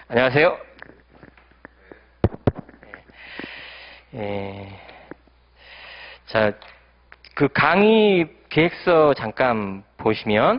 안녕하세요. 예, 자, 그 강의 계획서 잠깐 보시면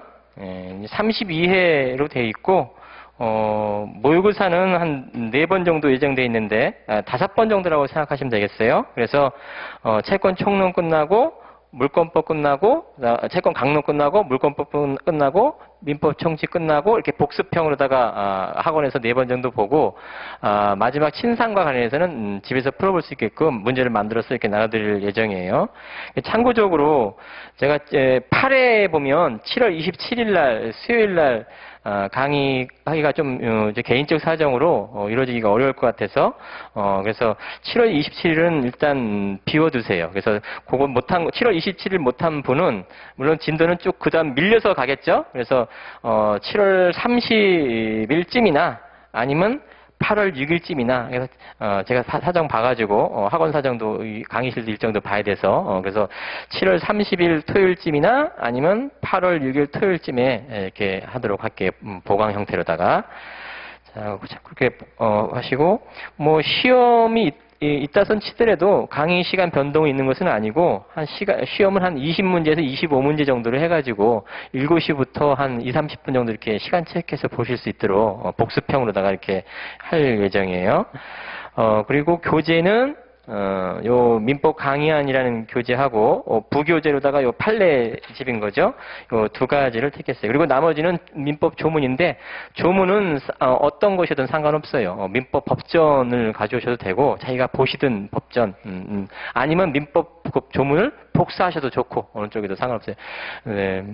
32회로 되어 있고 모의고사는 한 4번 정도 예정되어 있는데 5번 정도라고 생각하시면 되겠어요. 그래서 채권 총론 끝나고 물권법 끝나고 채권 강론 끝나고 물권법 끝나고 민법 청지 끝나고 이렇게 복습형으로다가 학원에서 4번 정도 보고 마지막 친상과 관련해서는 집에서 풀어볼 수 있게끔 문제를 만들어서 이렇게 나눠드릴 예정이에요. 참고적으로 제가 8회에 보면 7월 27일 날 수요일 날 강의하기가 좀 이제 개인적 사정으로 이루어지기가 어려울 것 같아서 그래서 7월 27일은 일단 비워두세요. 그래서 그거 못한 7월 27일 못한 분은 물론 진도는 쭉 그다음 밀려서 가겠죠. 그래서 7월 30일쯤이나 아니면 8월 6일쯤이나 그래서 제가 사정 봐가지고 학원 사정도 강의실도 일정도 봐야 돼서 그래서 7월 30일 토요일쯤이나 아니면 8월 6일 토요일쯤에 이렇게 하도록 할게요. 보강 형태로다가 자 그렇게 하시고 뭐 시험이 있다선 치더라도 강의 시간 변동이 있는 것은 아니고 시험은 한 20문제에서 25문제 정도로 해가지고 7시부터 한 2, 30분 정도 이렇게 시간 체크해서 보실 수 있도록 복습형으로다가 이렇게 할 예정이에요. 그리고 교재는 요 민법 강의안이라는 교재하고 부교재로다가 요 판례집인 거죠. 요 두 가지를 택했어요. 그리고 나머지는 민법 조문인데 조문은 어떤 것이든 상관없어요. 민법 법전을 가져오셔도 되고 자기가 보시든 법전 아니면 민법 조문을 복사하셔도 좋고 어느 쪽에도 상관없어요. 네.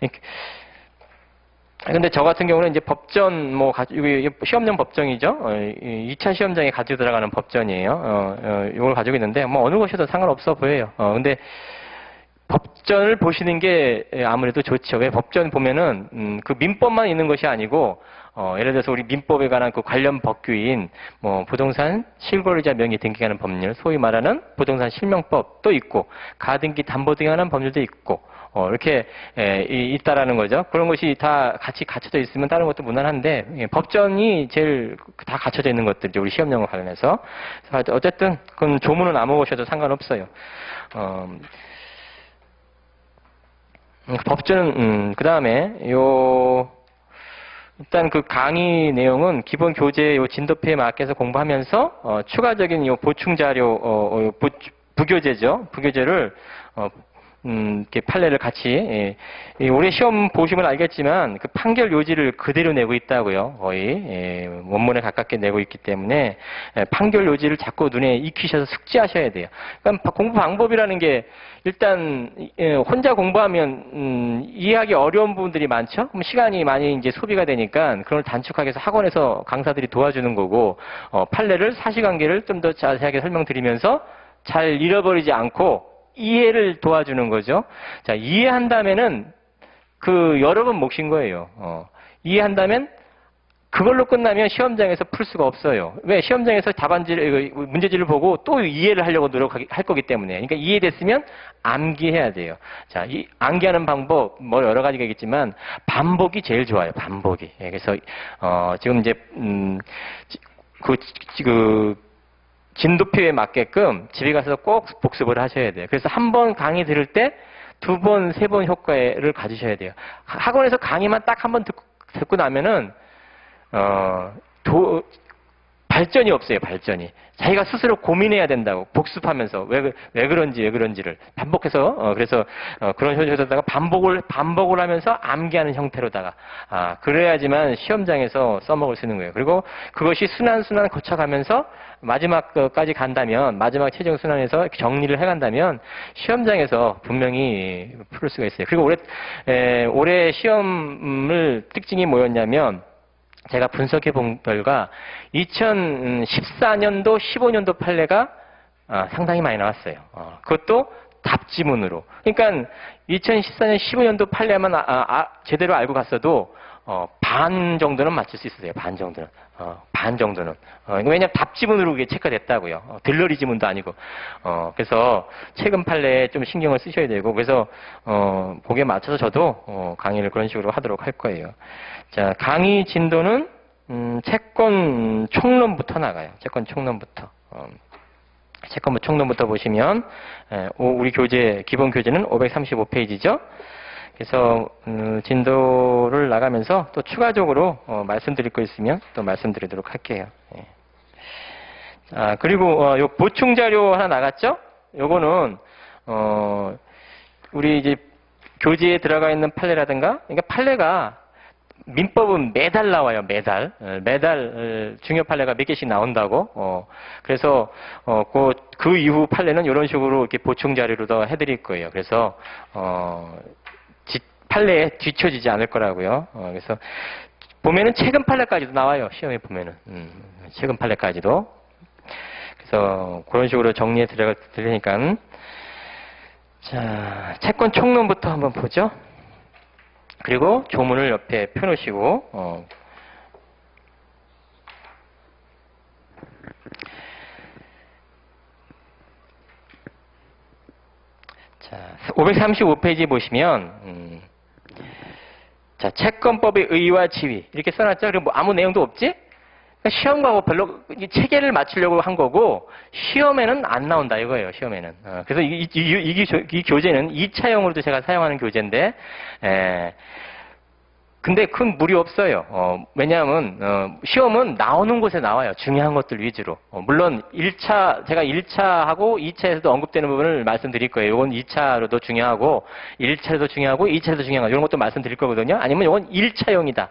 근데 저 같은 경우는 이제 법전, 이게 시험용 법정이죠. 2차 시험장에 가지고 들어가는 법전이에요. 이걸 가지고 있는데, 어느 것이든 상관없어 보여요. 근데 법전을 보시는 게 아무래도 좋죠. 왜 법전 보면은, 그 민법만 있는 것이 아니고, 예를 들어서 우리 민법에 관한 그 관련 법규인, 부동산 실거래자 명의 등기하는 법률, 소위 말하는 부동산 실명법도 있고, 가등기 담보 등에 관한 법률도 있고, 이렇게 있다라는 거죠. 그런 것이 다 같이 갖춰져 있으면 다른 것도 무난한데 법전이 제일 다 갖춰져 있는 것들이죠. 우리 시험용과 관련해서. 어쨌든 그건 조문은 안 먹으셔도 상관없어요. 법전은 그 다음에 일단 그 강의 내용은 기본 교재 진도표에 맞게서 공부하면서 추가적인 보충 자료 부교재죠. 부교재를 이렇게 판례를 같이, 올해 시험 보시면 알겠지만, 그 판결 요지를 그대로 내고 있다고요. 거의, 원문에 가깝게 내고 있기 때문에, 판결 요지를 자꾸 눈에 익히셔서 숙지하셔야 돼요. 그러니까 공부 방법이라는 게, 일단, 혼자 공부하면, 이해하기 어려운 부분들이 많죠? 그럼 시간이 많이 이제 소비가 되니까, 그걸 단축하게 해서 학원에서 강사들이 도와주는 거고, 판례를, 사실관계를 좀 더 자세하게 설명드리면서, 잘 잃어버리지 않고, 이해를 도와주는 거죠. 자, 이해한다면은 그 여러 번 몫인 거예요. 이해한다면 그걸로 끝나면 시험장에서 풀 수가 없어요. 왜? 시험장에서 문제지를 보고 또 이해를 하려고 노력할 거기 때문에. 그러니까 이해됐으면 암기해야 돼요. 자, 이 암기하는 방법 여러 가지가 있겠지만 반복이 제일 좋아요. 반복이. 그래서 지금 이제 진도표에 맞게끔 집에 가서 꼭 복습을 하셔야 돼요. 그래서 한 번 강의 들을 때 2번, 3번 효과를 가지셔야 돼요. 학원에서 강의만 딱 한 번 듣고 나면은, 발전이 없어요, 발전이. 자기가 스스로 고민해야 된다고, 복습하면서, 왜 그런지를 반복해서, 그래서, 그런 형태로다가 반복을 하면서 암기하는 형태로다가, 그래야지만 시험장에서 써먹을 수 있는 거예요. 그리고 그것이 순환 거쳐가면서 마지막까지 간다면, 마지막 최종 순환에서 정리를 해간다면, 시험장에서 분명히 풀 수가 있어요. 그리고 올해 시험을 특징이 뭐였냐면, 제가 분석해 본 결과 2014년도, 15년도 판례가 상당히 많이 나왔어요. 그것도 답지문으로. 그러니까 2014년, 15년도 판례만 제대로 알고 갔어도 반 정도는 맞출 수 있어요. 반 정도는. 반 정도는. 왜냐면 답지문으로 그게 체크됐다고요. 들러리 지문도 아니고. 그래서 최근 판례에 좀 신경을 쓰셔야 되고, 그래서, 거기에 맞춰서 저도, 강의를 그런 식으로 하도록 할 거예요. 자, 강의 진도는, 채권 총론부터 나가요. 채권 총론부터. 채권 총론부터 보시면 우리 교재 기본 교재는 535페이지죠. 그래서 진도를 나가면서 또 추가적으로 말씀드릴 거 있으면 또 말씀드리도록 할게요. 그리고 요 보충 자료 하나 나갔죠? 요거는 우리 이제 교재에 들어가 있는 판례라든가, 그러니까 판례가 민법은 매달 나와요. 매달 중요 판례가 몇 개씩 나온다고. 그래서 그 이후 판례는 이런 식으로 이렇게 보충 자료로 더 해드릴 거예요. 그래서 판례에 뒤처지지 않을 거라고요. 그래서 보면은 최근 판례까지도 나와요. 시험에 보면은 최근 판례까지도. 그래서 그런 식으로 정리해 드릴 테니까. 자, 채권 총론부터 한번 보죠. 그리고 조문을 옆에 펴놓으시고, 자, 535페이지 보시면, 자, 채권법의 의의와 지위. 이렇게 써놨죠? 그리고 뭐 아무 내용도 없지? 시험하고 별로 체계를 맞추려고 한 거고 시험에는 안 나온다 이거예요. 시험에는. 그래서 이 교재는 2차용으로도 제가 사용하는 교재인데 근데 큰 무리 없어요. 왜냐하면 시험은 나오는 곳에 나와요. 중요한 것들 위주로. 물론 제가 1차하고 2차에서도 언급되는 부분을 말씀드릴 거예요. 이건 2차로도 중요하고 1차로도 중요하고 2차로도 중요한 거 이런 것도 말씀드릴 거거든요. 아니면 이건 1차용이다.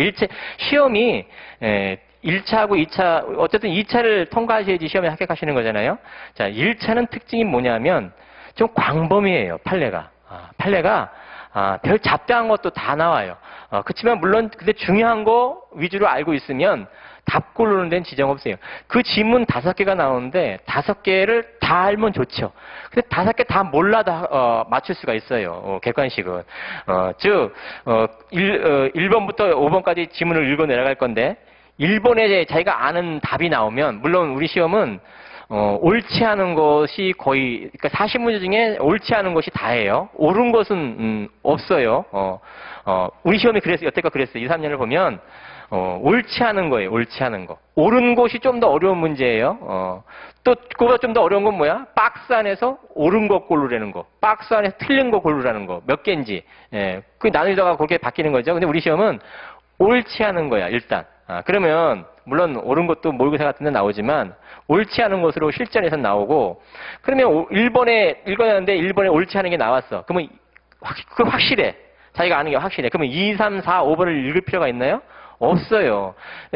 시험이 1차하고 2차, 어쨌든 2차를 통과하셔야지 시험에 합격하시는 거잖아요. 자, 1차는 특징이 뭐냐면 좀 광범위해요. 판례가. 판례가 별 잡다한 것도 다 나와요. 그렇지만 물론 근데 중요한 거 위주로 알고 있으면 답 고르는 데는 지장 없어요. 그 지문 5개가 나오는데 5개를 다 알면 좋죠. 근데 5개 다 몰라도 맞출 수가 있어요. 객관식은. 즉 1번부터 5번까지 지문을 읽어 내려갈 건데 1번에 자기가 아는 답이 나오면 물론 우리 시험은 옳지 않은 것이 거의 그러니까 40문제 중에 옳지 않은 것이 다예요. 옳은 것은 없어요. 우리 시험이 그랬어요. 여태껏 그랬어요. 2, 3년을 보면 옳지 않은 거예요. 옳지 않은 거. 옳은 것이 좀 더 어려운 문제예요. 또 그거보다 좀 더 어려운 건 뭐야? 박스 안에서 옳은 것 고르라는 거. 박스 안에서 틀린 거 고르라는 거. 몇 개인지. 그 나누다가 그렇게 바뀌는 거죠. 근데 우리 시험은 옳지 않은 거야. 일단. 그러면 물론 옳은 것도 모의고사 같은 데 나오지만 옳지 않은 것으로 실전에서 나오고 그러면 1번에 읽어냈는데 1번에 옳지 않은 게 나왔어. 그러면 그 확실해. 자기가 아는 게 확실해. 그러면 2, 3, 4, 5번을 읽을 필요가 있나요? 없어요.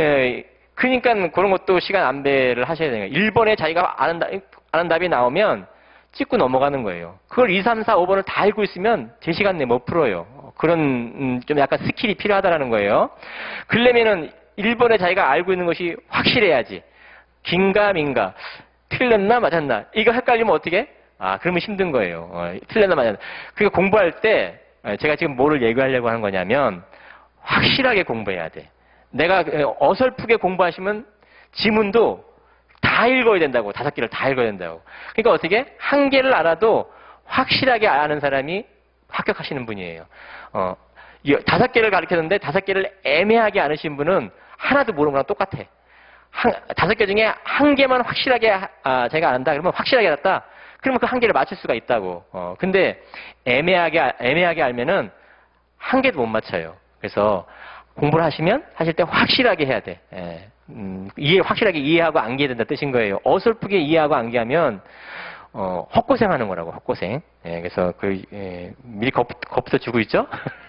그러니까 그런 것도 시간 안배를 하셔야 돼요. 1번에 자기가 아는 답이 나오면 찍고 넘어가는 거예요. 그걸 2, 3, 4, 5번을 다 읽고 있으면 제 시간 내에 못 풀어요. 그런 좀 약간 스킬이 필요하다라는 거예요. 그러려면은 1번에 자기가 알고 있는 것이 확실해야지. 긴가 민가. 틀렸나 맞았나. 이거 헷갈리면 어떻게? 그러면 힘든 거예요. 틀렸나 맞았나. 그러니까 공부할 때 제가 지금 뭐를 얘기하려고 하는 거냐면 확실하게 공부해야 돼. 내가 어설프게 공부하시면 지문도 다 읽어야 된다고. 5개를 다 읽어야 된다고. 그러니까 어떻게? 1개를 알아도 확실하게 아는 사람이 합격하시는 분이에요. 5개를 가르쳤는데 5개를 애매하게 아는 분은 하나도 모르는 거랑 똑같아. 5개 중에 1개만 확실하게 제가 안다 그러면 확실하게 알았다. 그러면 그 1개를 맞출 수가 있다고. 근데 애매하게 알면은 1개도 못 맞춰요. 그래서 공부를 하실 때 확실하게 해야 돼. 확실하게 이해하고 암기해야 된다 뜻인 거예요. 어설프게 이해하고 암기하면 헛고생하는 거라고, 헛고생. 그래서 미리 겁부터 주고 있죠?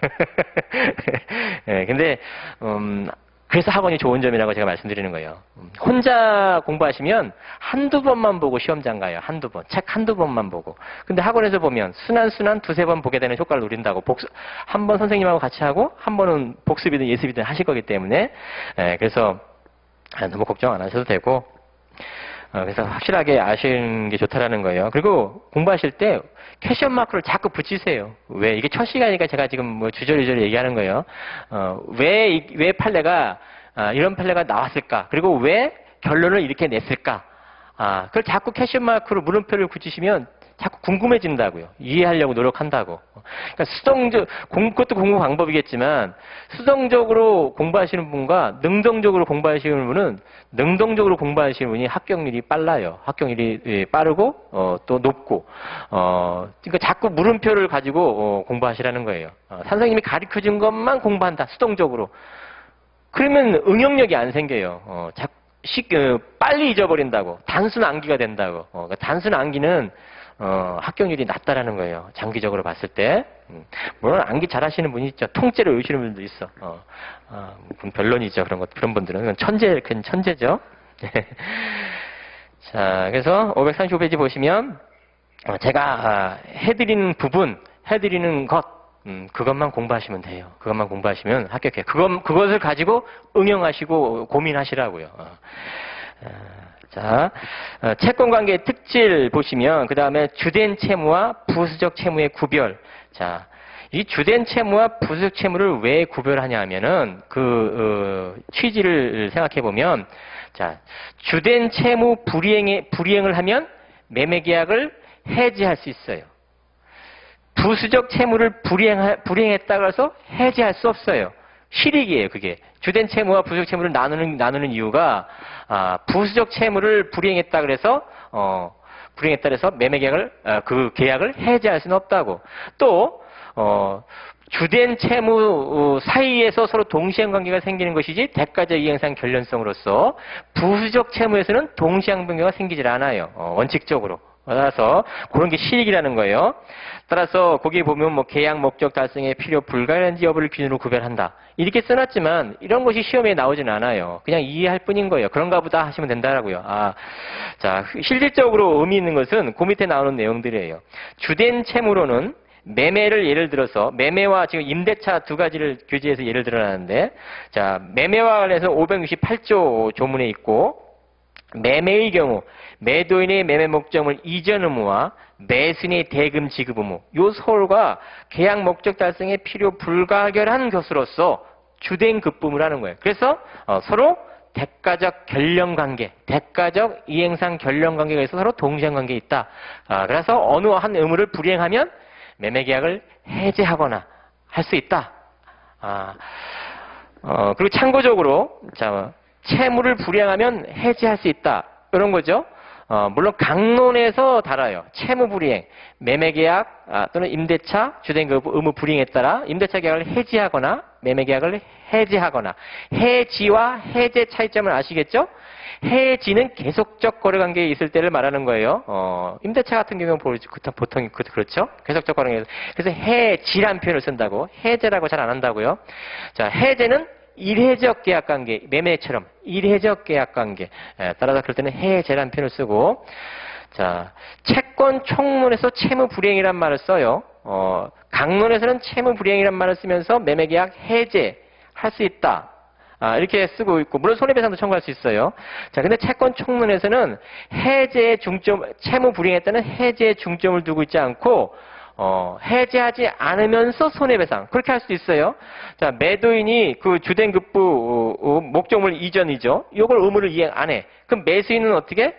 근데, 그래서 학원이 좋은 점이라고 제가 말씀드리는 거예요. 혼자 공부하시면 한두 번만 보고 시험장 가요. 한두 번. 책 한두 번만 보고. 근데 학원에서 보면 순한 2-3번 보게 되는 효과를 누린다고. 한 번 선생님하고 같이 하고, 한 번은 복습이든 예습이든 하실 거기 때문에, 그래서 너무 걱정 안 하셔도 되고, 그래서 확실하게 아시는 게 좋다라는 거예요. 그리고 공부하실 때 퀘션 마크를 자꾸 붙이세요. 왜? 이게 첫 시간이니까 제가 지금 뭐 주저리저리 얘기하는 거예요. 왜 판례가, 이런 판례가 나왔을까? 그리고 왜 결론을 이렇게 냈을까? 그걸 자꾸 퀘션 마크로 물음표를 붙이시면 자꾸 궁금해진다고요. 이해하려고 노력한다고. 그러니까 그것도 공부 방법이겠지만 수동적으로 공부하시는 분과 능동적으로 공부하시는 분은 능동적으로 공부하시는 분이 합격률이 빨라요. 합격률이 빠르고 또 높고 그러니까 자꾸 물음표를 가지고 공부하시라는 거예요. 선생님이 가르쳐준 것만 공부한다. 수동적으로. 그러면 응용력이 안 생겨요. 빨리 잊어버린다고. 단순 암기가 된다고. 그러니까 단순 암기는 합격률이 낮다라는 거예요. 장기적으로 봤을 때. 물론 암기 잘하시는 분이 있죠. 통째로 외우시는 분도 있어. 그건 변론이죠. 그런 분들은. 그건 천재죠. 자, 그래서 535페이지 보시면 제가 해드리는 부분, 해드리는 것, 그것만 공부하시면 돼요. 그것만 공부하시면 합격해요. 그것을 가지고 응용하시고 고민하시라고요. 자, 채권관계의 특질 보시면 그 다음에 주된 채무와 부수적 채무의 구별. 자, 이 주된 채무와 부수적 채무를 왜 구별하냐 하면은 취지를 생각해 보면 자, 주된 채무 불이행을 하면 매매계약을 해지할 수 있어요. 부수적 채무를 불이행했다고 해서 해지할 수 없어요. 실익이에요, 그게. 주된 채무와 부수적 채무를 나누는 이유가, 부수적 채무를 불이행했다 그래서 매매 계약을, 그 계약을 해지할 수는 없다고. 또, 주된 채무 사이에서 서로 동시행 관계가 생기는 것이지 대가적 이행상 결련성으로서 부수적 채무에서는 동시행 관계가 생기질 않아요. 원칙적으로. 따라서 그런 게 실익이라는 거예요. 따라서 거기에 보면 뭐 계약 목적 달성에 필요 불가한지 여부를 기준으로 구별한다. 이렇게 써놨지만 이런 것이 시험에 나오진 않아요. 그냥 이해할 뿐인 거예요. 그런가 보다 하시면 된다라고요. 자, 실질적으로 의미 있는 것은 그 밑에 나오는 내용들이에요. 주된 채무로는 매매를 예를 들어서 매매와 지금 임대차 두 가지를 교재에서 예를 들어놨는데 자, 매매와 관련해서 568조 조문에 있고 매매의 경우 매도인의 매매 목적물 이전 의무와 매수인의 대금 지급 의무 요 서울과 계약 목적 달성에 필요 불가결한 것으로서 주된 급분을 하는 거예요. 그래서 서로 대가적 결련관계, 대가적 이행상 결련관계가 있어서 서로 동시행관계에 있다. 그래서 어느 한 의무를 불이행하면 매매계약을 해지하거나 할 수 있다. 그리고 참고적으로 자, 채무를 불이행하면 해지할 수 있다. 이런 거죠. 물론 강론에서 달아요. 채무 불이행, 매매계약 또는 임대차, 주된 의무 불이행에 따라 임대차 계약을 해지하거나 매매계약을 해지하거나 해지와 해제 차이점을 아시겠죠? 해지는 계속적 거래관계에 있을 때를 말하는 거예요. 임대차 같은 경우는 보통 그렇죠? 계속적 거래관계. 그래서 해지란 표현을 쓴다고. 해제라고 잘 안 한다고요. 자, 해제는 일회적 계약관계, 매매처럼 일회적 계약관계. 따라서 그럴 때는 해제란 표현을 쓰고 자, 채권 총론에서 채무 불이행이란 말을 써요. 강론에서는 채무 불이행이란 말을 쓰면서 매매계약 해제할 수 있다. 이렇게 쓰고 있고 물론 손해배상도 청구할 수 있어요. 자, 근데 채권 총론에서는 해제의 중점, 채무 불이행에 따른 해제의 중점을 두고 있지 않고 해제하지 않으면서 손해배상 그렇게 할 수도 있어요. 자, 매도인이 그 주된 급부 목적물 이전이죠. 이걸 의무를 이행 안 해. 그럼 매수인은 어떻게?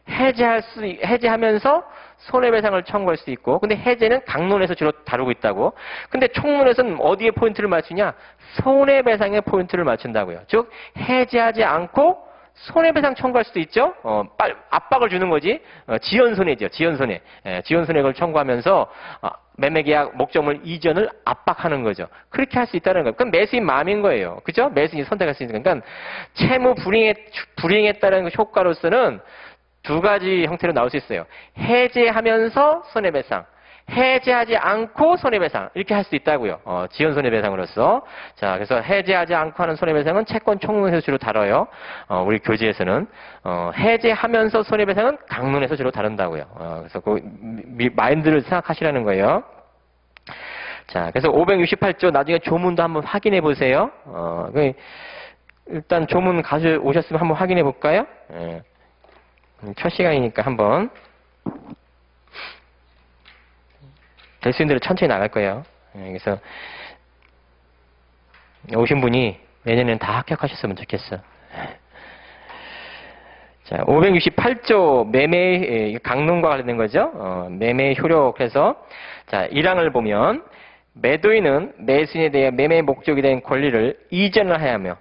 해제하면서 손해배상을 청구할 수 있고, 근데 해제는 강론에서 주로 다루고 있다고. 근데 총론에서는 어디에 포인트를 맞추냐? 손해배상에 포인트를 맞춘다고요. 즉, 해제하지 않고 손해배상 청구할 수도 있죠. 압박을 주는 거지. 지연손해죠. 지연손해. 지연손해를 청구하면서 매매계약 목적물 이전을 압박하는 거죠. 그렇게 할 수 있다는 거예요. 그럼 매수인 마음인 거예요. 그죠? 매수인이 선택할 수 있는 거니까 채무 불이행에 따른 효과로서는 두 가지 형태로 나올 수 있어요. 해제하면서 손해배상, 해제하지 않고 손해배상 이렇게 할 수 있다고요. 지연 손해배상으로서. 자, 그래서 해제하지 않고 하는 손해배상은 채권 총론에서 주로 다뤄요. 우리 교재에서는 해제하면서 손해배상은 강론에서 주로 다룬다고요. 그래서 그 마인드를 생각하시라는 거예요. 자, 그래서 568조 나중에 조문도 한번 확인해 보세요. 일단 조문 가져오셨으면 한번 확인해 볼까요? 첫 시간이니까 한번. 될 수 있는 대로 천천히 나갈 거예요. 그래서 오신 분이 내년에는 다 합격하셨으면 좋겠어. 자, 자, 568조 매매 강론과 관련된 거죠. 매매 효력해서 자, 1항을 보면 매도인은 매수인에 대해 매매 목적이 된 권리를 이전을 하여하며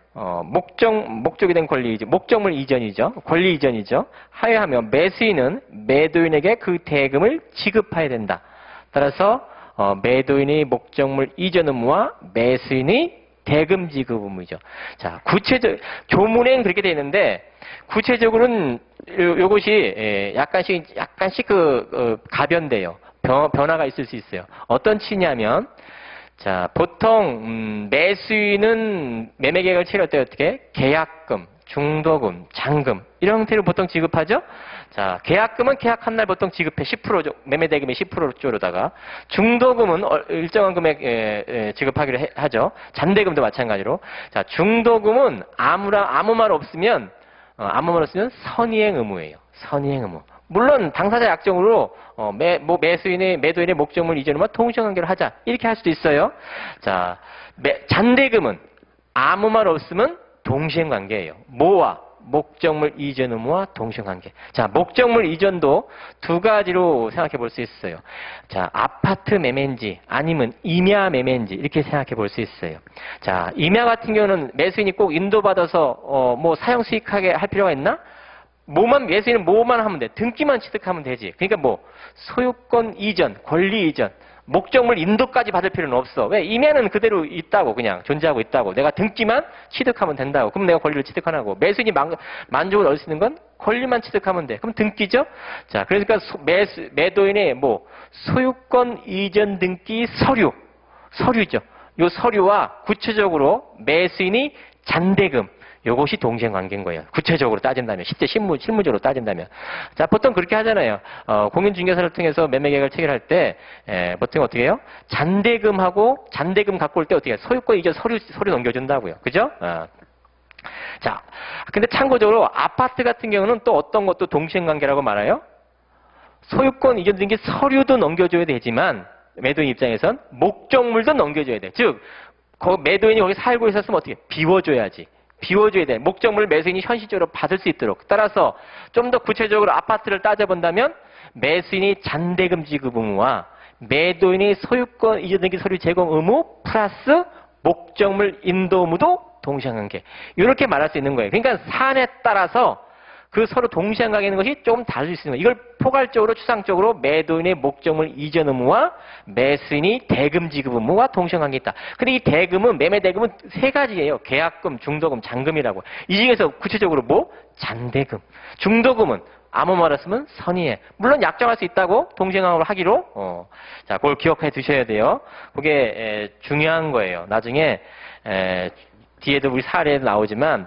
목적이 된 권리 목적물 이전이죠. 권리 이전이죠. 하여하며 매수인은 매도인에게 그 대금을 지급해야 된다. 따라서 매도인의 목적물 이전 의무와 매수인의 대금 지급 의무죠. 자, 교문에는 그렇게 되어 있는데 구체적으로는 요것이 약간씩 가변돼요. 변화가 있을 수 있어요. 어떤 치냐면, 자, 보통, 매수인은 매매계약을 치를 때 어떻게? 계약금, 중도금, 잔금, 이런 형태로 보통 지급하죠? 자, 계약금은 계약한 날 보통 지급해 10%, 매매대금의 10%조로다가, 중도금은 일정한 금액, 지급하기로 하죠. 잔대금도 마찬가지로. 자, 중도금은 아무 말 없으면 선이행 의무예요. 선이행 의무. 물론 당사자 약정으로 매도인의 목적물 이전과 통신관계를 하자 이렇게 할 수도 있어요. 자, 잔대금은 아무 말 없으면 동시행관계예요. 뭐와 목적물 이전 의무와 동시행관계. 자, 목적물 이전도 두 가지로 생각해 볼 수 있어요. 자, 아파트 매매인지 아니면 임야 매매인지 이렇게 생각해 볼 수 있어요. 자, 임야 같은 경우는 매수인이 꼭 인도받아서 사용 수익하게 할 필요가 있나? 매수인은 뭐만 하면 돼. 등기만 취득하면 되지. 그러니까 소유권 이전, 권리 이전, 목적물 인도까지 받을 필요는 없어. 왜? 임야는 그대로 있다고, 그냥 존재하고 있다고. 내가 등기만 취득하면 된다고. 그럼 내가 권리를 취득하라고. 매수인이 만족을 얻을 수 있는 건 권리만 취득하면 돼. 그럼 등기죠? 자, 그러니까 매도인의 소유권 이전 등기 서류죠. 요 서류와 구체적으로 매수인이 잔대금, 요것이 동시행관계인 거예요. 구체적으로 따진다면, 실제 실무적으로 따진다면. 자, 보통 그렇게 하잖아요. 공인중개사를 통해서 매매계약을 체결할 때, 보통 어떻게 해요? 잔대금 갖고 올 때 어떻게 해요? 소유권 이전 서류 넘겨준다고요. 그죠? 자, 근데 참고적으로 아파트 같은 경우는 또 어떤 것도 동시행관계라고 말해요? 소유권 이전 등기 서류도 넘겨줘야 되지만, 매도인 입장에선 목적물도 넘겨줘야 돼. 즉, 매도인이 거기 살고 있었으면 어떻게? 비워줘야 돼. 목적물을 매수인이 현실적으로 받을 수 있도록. 따라서 좀 더 구체적으로 아파트를 따져본다면 매수인이 잔대금 지급 의무와 매도인이 소유권 이전 등기 서류 제공 의무 플러스 목적물 인도 의무도 동시행관계. 이렇게 말할 수 있는 거예요. 그러니까 사안에 따라서 그 서로 동시행관계 있는 것이 좀 다를 수 있는 거예요. 이걸 포괄적으로 추상적으로 매도인의 목적물 이전 의무와 매수인이 대금 지급 의무와 동시행관계 있다. 근데 이 대금은 매매 대금은 세 가지예요. 계약금, 중도금, 잔금이라고. 이 중에서 구체적으로 잔대금. 중도금은 아무 말 없으면 선의해. 물론 약정할 수 있다고 동시행관계로 하기로. 자, 그걸 기억해 두셔야 돼요. 그게 중요한 거예요. 나중에 뒤에도 우리 사례도 나오지만.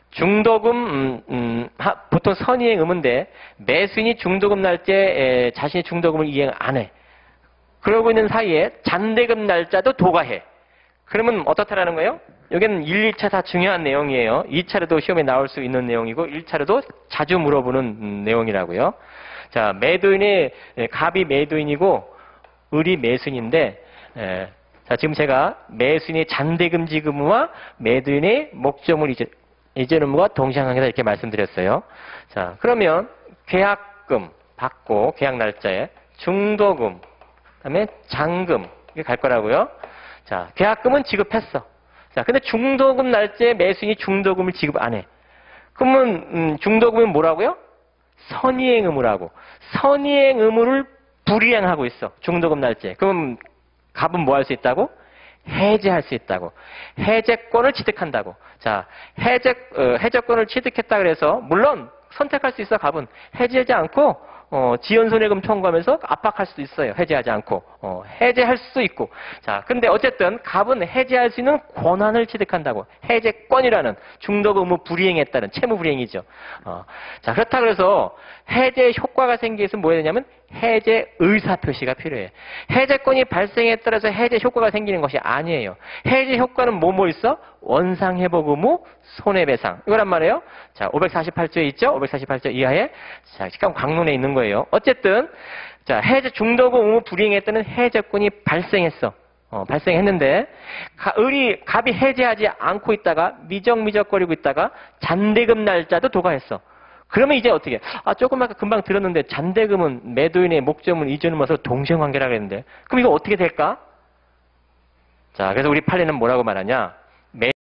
중도금, 보통 선이행 의무인데, 매수인이 중도금 날짜에 자신이 중도금을 이행 안 해. 그러고 있는 사이에 잔대금 날짜도 도과해. 그러면 어떻다라는 거예요? 여기는 1, 2차 다 중요한 내용이에요. 2차로도 시험에 나올 수 있는 내용이고, 1차로도 자주 물어보는 내용이라고요. 자, 매도인의, 갑이 매도인이고, 을이 매수인인데, 자, 지금 제가 매수인의 잔대금 지급 의무와 매도인의 목적물 이전 의무가 동시행관계다 이렇게 말씀드렸어요. 자, 그러면 계약금 받고 계약 날짜에 중도금, 그다음에 잔금 이렇게 갈 거라고요. 자, 계약금은 지급했어. 자, 근데 중도금 날짜에 매수인이 중도금을 지급 안 해. 그러면 중도금은 뭐라고요? 선이행 의무라고. 선이행 의무를 불이행하고 있어. 중도금 날짜에. 그럼 갑은 뭐 할 수 있다고? 해제할 수 있다고. 해제권을 취득한다고. 자, 해제권을 취득했다 그래서, 물론 선택할 수 있어, 갑은. 해제하지 않고, 지연손해금 청구하면서 압박할 수도 있어요. 해제하지 않고. 해제할 수도 있고. 자, 근데 어쨌든 갑은 해제할 수 있는 권한을 취득한다고. 해제권이라는 중도금 의무 불이행에 따른 채무 불이행이죠. 자, 그렇다 그래서 해제 효과가 생기기 위해서 뭐 해야 되냐면 해제 의사표시가 필요해. 해제권이 발생에 따라서 해제 효과가 생기는 것이 아니에요. 해제 효과는 뭐 있어? 원상회복 의무, 손해배상. 이거란 말이에요. 자, 548조에 있죠? 548조 이하에. 자, 지금 강론에 있는 거예요. 어쨌든, 자, 해제 중도금 의무 불이행에 따른 해제권이 발생했어. 발생했는데, 갑이 해제하지 않고 있다가, 미적거리고 있다가, 잔대금 날짜도 도과했어. 그러면 이제 어떻게? 조금 아까 금방 들었는데 잔대금은 매도인의 목적물 이전 의무서 동시관계라고 했는데 그럼 이거 어떻게 될까? 자, 그래서 우리 판례는 뭐라고 말하냐?